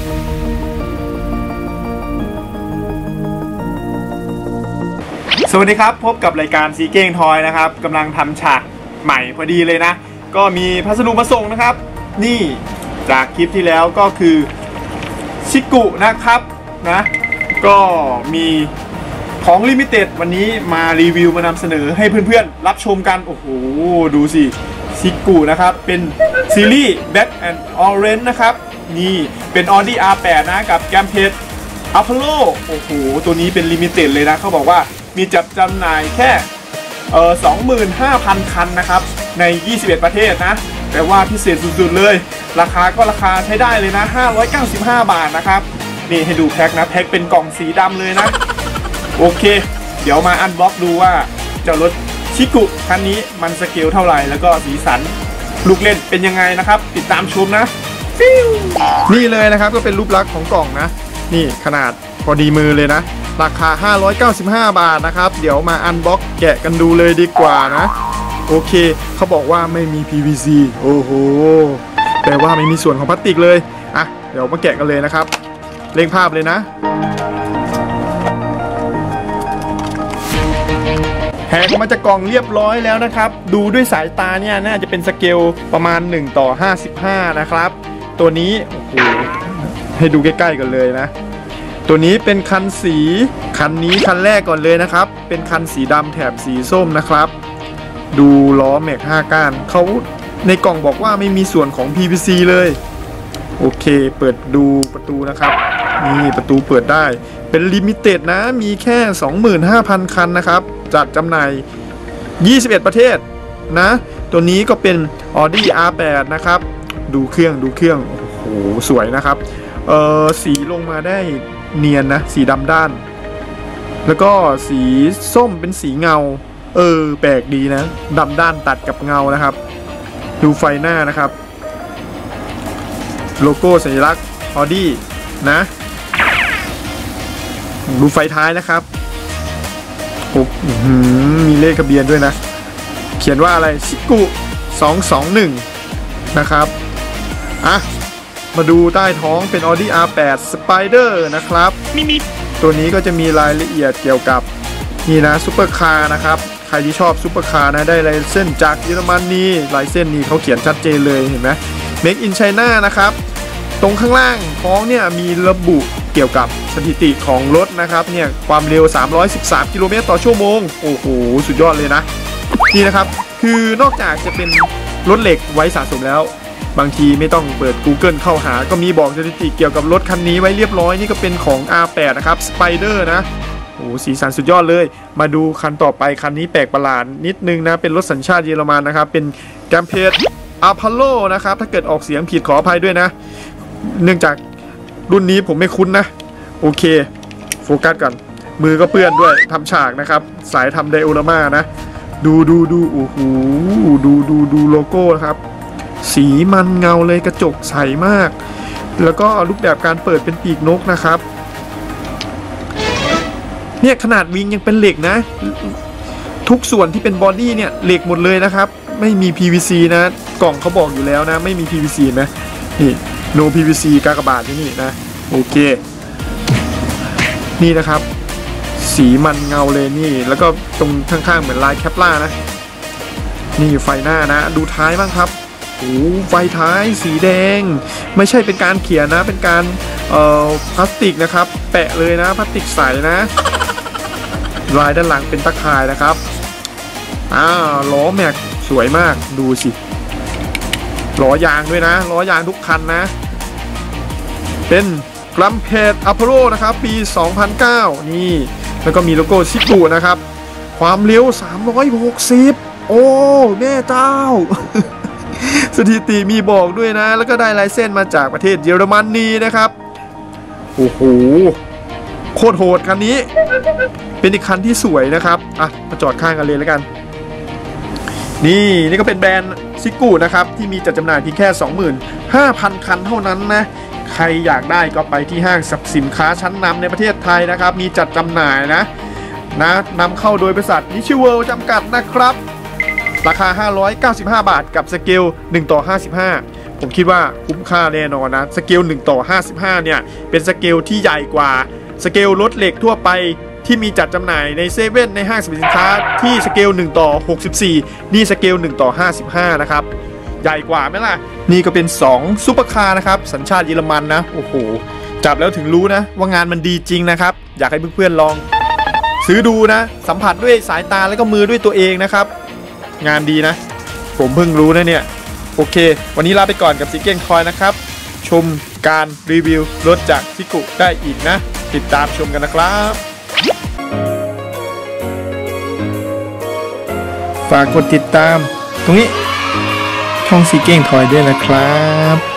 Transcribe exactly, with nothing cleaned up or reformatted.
สวัสดีครับพบกับรายการซีเก้งทอยนะครับกำลังทำฉากใหม่พอดีเลยนะก็มีพัสดุมาส่งนะครับนี่จากคลิปที่แล้วก็คือชิกุนะครับนะก็มีของลิมิเต็ดวันนี้มารีวิวมานำเสนอให้เพื่อนๆรับชมกันโอ้โหดูสิชิกุนะครับเป็นซีรีส์ Black and Orange นะครับนี่เป็น Audi อาร์ แปด นะกับแกมเพจ Apollo โอ้โหตัวนี้เป็นลิมิเต็ดเลยนะเขาบอกว่ามีจัดจำหน่ายแค่เอ่อ สองหมื่นห้าพัน คันนะครับในยี่สิบเอ็ดประเทศนะแต่ว่าพิเศษสุดๆเลยราคาก็ราคาใช้ได้เลยนะห้าร้อยเก้าสิบห้าบาทนะครับนี่ให้ดูแพ็คนะแพ็คเป็นกล่องสีดำเลยนะโอเคเดี๋ยวมาอันบ็อกดูว่าเจ้ารถชิกุคันนี้มันสเกลเท่าไหร่แล้วก็สีสันลูกเล่นเป็นยังไงนะครับติดตามชมนะนี่เลยนะครับก็เป็นรูปลักษณ์ของกล่องนะนี่ขนาดพอดีมือเลยนะราคาห้าร้อยเก้าสิบห้าบาทนะครับเดี๋ยวมาอันบ็อกแกะกันดูเลยดีกว่านะโอเคเขาบอกว่าไม่มี พี วี ซี โอ้โหแปลว่าไม่มีส่วนของพลาสติกเลยอ่ะเดี๋ยวมาแกะกันเลยนะครับเล็งภาพเลยนะแหกออกมาจากกล่องเรียบร้อยแล้วนะครับดูด้วยสายตาเนี่ยน่าจะเป็นสเกลประมาณหนึ่งต่อห้าสิบห้านะครับตัวนี้โอ้โหให้ดูใกล้ๆกันเลยนะตัวนี้เป็นคันสีคันนี้คันแรกก่อนเลยนะครับเป็นคันสีดำแถบสีส้มนะครับดูล้อแม็กห้าก้านเขาในกล่องบอกว่าไม่มีส่วนของ พี วี ซี เลยโอเคเปิดดูประตูนะครับนี่ประตูเปิดได้เป็นลิมิเต็ดนะมีแค่ สองหมื่นห้าพัน คันนะครับจัดจำหน่ายยี่สิบเอ็ดประเทศนะตัวนี้ก็เป็น Audi อาร์ แปด นะครับดูเครื่องดูเครื่องโอ้โหสวยนะครับเออสีลงมาได้เนียนนะสีดำด้านแล้วก็สีส้มเป็นสีเงาเออแปลกดีนะดำด้านตัดกับเงานะครับดูไฟหน้านะครับโลโก้สัญลักษณ์ Audi นะดูไฟท้ายนะครับโอ้มีเลขทะเบียนด้วยนะเขียนว่าอะไรชิกุสองสองหนึ่งนะครับอ่ะมาดูใต้ท้องเป็น Audi อาร์ แปด Spider นะครับตัวนี้ก็จะมีรายละเอียดเกี่ยวกับนี่นะซุปเปอร์คาร์นะครับใครที่ชอบซุปเปอร์คาร์นะได้ลายเส้นจากเยอรมนีลายเส้นนี้เขาเขียนชัดเจนเลยเห็นไหม Make in China นะครับตรงข้างล่างท้องเนี่ยมีระบุเกี่ยวกับสถิติของรถนะครับเนี่ยความเร็วสามร้อยสิบสามกิโลเมตรต่อชั่วโมงโอ้โหสุดยอดเลยนะนี่นะครับคือนอกจากจะเป็นรถเหล็กไว้สะสมแล้วบางทีไม่ต้องเปิด Google เข้าหาก็มีบอกสถิติเกี่ยวกับรถคันนี้ไว้เรียบร้อยนี่ก็เป็นของ อาร์ แปด นะครับ Spider นะโอ้สีสันสุดยอดเลยมาดูคันต่อไปคันนี้แปลกประหลาดนิดนึงนะเป็นรถสัญชาติเยอรมันนะครับเป็นแกมเพจ Apollo นะครับถ้าเกิดออกเสียงผิดขออภัยด้วยนะเนื่องจากรุ่นนี้ผมไม่คุ้นนะโอเคโฟกัสก่อนมือก็เปื้อนด้วยทำฉากนะครับสายทำไดโอรามานะดูดูดูโอ้โหดูดูดูโลโก้ครับสีมันเงาเลยกระจกใสมากแล้วก็รูปแบบการเปิดเป็นปีกนกนะครับเนี่ยขนาดวิงยังเป็นเหล็กนะทุกส่วนที่เป็นบอดี้เนี่ยเหล็กหมดเลยนะครับไม่มี พี วี ซี นะกล่องเขาบอกอยู่แล้วนะไม่มี พี วี ซี นะนี่ no พี วี ซี กากบาทที่นี่นะโอเคนี่นะครับสีมันเงาเลยนี่แล้วก็ตรงข้างๆเหมือนลายแคปล่านะนี่ไฟหน้านะดูท้ายบ้างครับโอ้ไฟท้ายสีแดงไม่ใช่เป็นการเขียนนะเป็นการเอ่อพลาสติกนะครับแปะเลยนะพลาสติกใสนะลายด้านหลังเป็นตะข่ายนะครับอ้าวล้อแม็กสวยมากดูสิล้อยางด้วยนะล้อยางทุกคันนะเป็นกรัมเพจ Apollo นะครับปีสองพันเก้านี่แล้วก็มีโลโก้ชิกุนะครับความเร็วสามร้อยหกสิบโอ้แม่เจ้า สถิติมีบอกด้วยนะแล้วก็ได้ลายเส้นมาจากประเทศเยอรมนีนะครับโอ้โหโคตรโหดคันนี้เป็นอีกคันที่สวยนะครับอ่ะมาจอดข้างกันเลยแล้วกันนี่นี่ก็เป็นแบรนด์ชิกุนะครับที่มีจัดจำหน่ายเพียงแค่ สองหมื่นห้าพัน คันเท่านั้นนะใครอยากได้ก็ไปที่ห้างสรรพสินค้าชั้นนำในประเทศไทยนะครับมีจัดจำหน่ายนะนะนำเข้าโดยบริษัทนิชิเวิลด์จำกัดนะครับราคาห้าร้อยเก้าสิบห้าบาทกับสเกลหนึ่งต่อห้าสิบห้าผมคิดว่าคุ้มค่าแน่นอนนะสเกลหนึ่งต่อห้าสิบห้าเนี่ยเป็นสเกลที่ใหญ่กว่าสเกลรถเหล็กทั่วไปที่มีจัดจำหน่ายในเซเว่นในห้างสรรพสินค้าที่สเกลหนึ่งต่อหกสิบสี่นี่สเกลหนึ่งต่อห้าสิบห้านะครับใหญ่กว่าไหมล่ะนี่ก็เป็นสองซุปเปอร์คาร์นะครับสัญชาติเยอรมันนะโอ้โหจับแล้วถึงรู้นะว่างานมันดีจริงนะครับอยากให้เพื่อนๆลองซื้อดูนะสัมผัสด้วยสายตาแล้วก็มือด้วยตัวเองนะครับงานดีนะผมเพิ่งรู้นะเนี่ยโอเควันนี้ลาไปก่อนกับซิเก้งทอยนะครับชมการรีวิวรถจากชิกุได้อีกนะติดตามชมกันนะครับฝากกดติดตามตรงนี้ช่องซิเก้งทอยด้วยนะครับ